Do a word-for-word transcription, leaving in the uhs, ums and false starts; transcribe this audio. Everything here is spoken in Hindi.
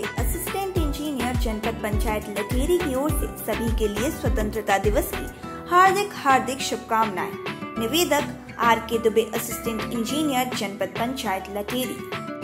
असिस्टेंट इंजीनियर जनपद पंचायत लटेरी की ओर से सभी के लिए स्वतंत्रता दिवस की हार्दिक हार्दिक शुभकामनाएं। निवेदक आर के दुबे, असिस्टेंट इंजीनियर जनपद पंचायत लटेरी।